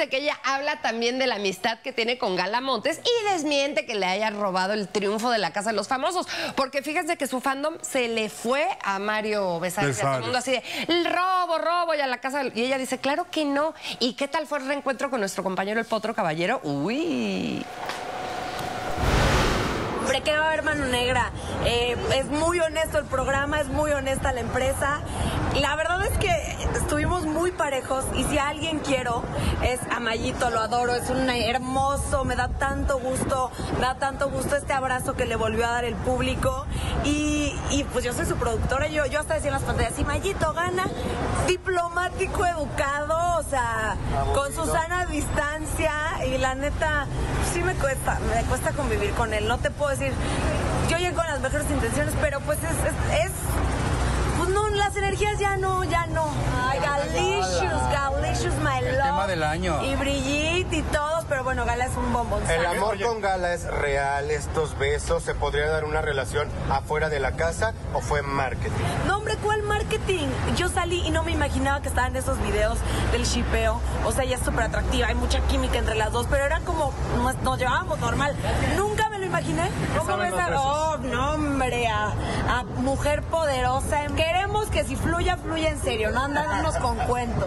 Fíjense que ella habla también de la amistad que tiene con Gala Montes y desmiente que le haya robado el triunfo de la Casa de los Famosos. Porque fíjense que su fandom se le fue a Mario Besares. Todo el mundo así de, el robo, y a la casa. Y ella dice, claro que no. ¿Y qué tal fue el reencuentro con nuestro compañero el Potro Caballero? Uy. Hombre, ¿qué va a haber, Mano Negra? Es muy honesto el programa, es muy honesta la empresa. La verdad es que estuvimos muy parejos y si a alguien quiero es a Mayito, lo adoro, es un hermoso, me da tanto gusto este abrazo que le volvió a dar el público y pues yo soy su productora, yo hasta decía en las pantallas, si Mayito gana, diplomático, educado, o sea, con su sana distancia y la neta, sí me cuesta convivir con él, no te puedo decir, yo llego con las mejores intenciones, pero pues pues no, las energías ya no. Ay, Galicious, my love. El tema del año. Y Brigitte y todos, pero bueno, Gala es un bombón. El amor con Gala es real, estos besos, ¿se podría dar una relación afuera de la casa o fue marketing? No, hombre, ¿cuál marketing? Yo salí y no me imaginaba que estaban esos videos del shipeo. O sea, ella es súper atractiva, hay mucha química entre las dos, pero era como, nos llevábamos normal. Nunca me lo imaginé. ¿Cómo ves a... Oh, no, hombre, a mujer poderosa. Queremos que si fluya en serio, no andándonos con cuentos.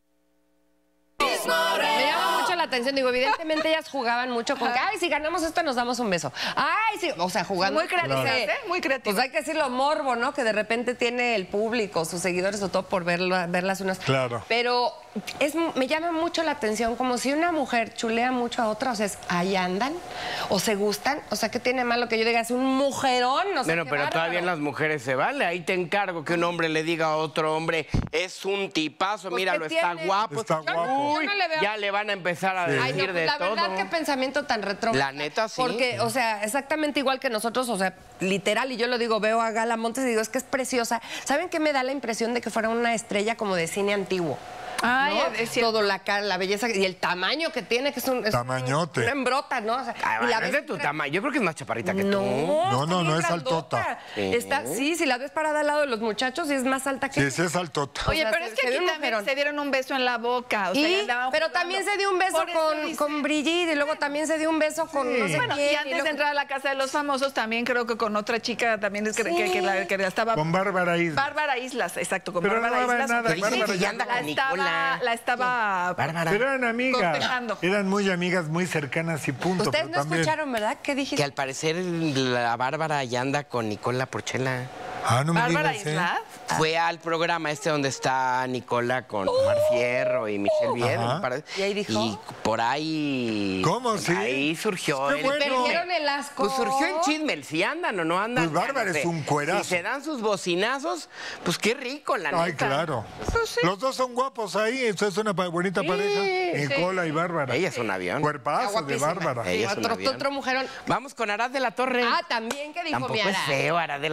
Me llama mucho la atención, digo, evidentemente ellas jugaban mucho con que, ay, si ganamos esto nos damos un beso. Ay, sí, o sea, jugando. Muy creativas, ¿eh? Muy creativas. Pues hay que decirlo, morbo, ¿no? Que de repente tiene el público, sus seguidores, o todo por verlas unas. Claro. Pero me llama mucho la atención, como si una mujer chulea mucho a otra, o sea, ahí andan, o se gustan, o sea, ¿qué tiene malo que yo diga, es un mujerón? No sé, bueno, pero todavía en las mujeres se vale, ahí te encargo que un hombre le diga a otro hombre, es un tipazo, pues míralo, está guapo. Está guapo. Uy, ya le van a empezar a decir no, de la todo. verdad, qué pensamiento tan retrógrado. La neta, sí. Porque, o sea, exactamente igual que nosotros, o sea, literal, y yo lo digo, veo a Gala Montes y digo, es que es preciosa. ¿Saben qué me da la impresión de que fuera una estrella como de cine antiguo? Ay, ¿no? es cierto. Todo, la cara, la belleza y el tamaño que tiene, que es un... Tamañote. Una embrota, ¿no? O sea, Ay, y la es de tu tamaño. Yo creo que es más chaparrita que tú. No, es grandota. altota. Sí, si la ves parada al lado de los muchachos, y es más alta que... Sí, es altota. Oye, o sea, pero es que aquí también se dieron un beso en la boca. O sea, y, andaban pero jugando. también se dio un beso con Brigitte y luego también se dio un beso con no sé Bueno, quién. y antes de entrar a la Casa de los Famosos, también creo que con otra chica también es que la estaba... Con Bárbara Islas. Bárbara Islas, exacto, con Pero Bárbara no Islas. nada, Te dicen Bárbara que ya anda con Nicola. La estaba... Bárbara. Pero eran amigas. Cortejando. Eran muy amigas, muy cercanas y punto. Ustedes pero no también... escucharon, ¿verdad? ¿Qué dijiste? Que al parecer la Bárbara ya anda con Nicola Porchela. Ah, no me Bárbara digas, Islas. Fue al programa donde está Nicola con Omar Fierro y Michelle Vier. Ajá. me parece. ¿Y ahí dijo? Y por ahí... ¿Cómo, sí? Ahí surgió Qué bueno. Perdieron el asco. Pues surgió en chisme, si andan o no andan. Pues Bárbara ya no sé. es un cuerazo. Si se dan sus bocinazos, pues qué rico, la neta. Ay, claro. Los dos son guapos ahí, eso es una bonita pareja. Nicola y Bárbara. Ella es un avión. Cuerpazo de Bárbara. Ella es un avión. Otro mujerón. Vamos con Arad de la Torre. Ah, también, ¿qué dijo Tampoco mi es Arad? feo, Arad de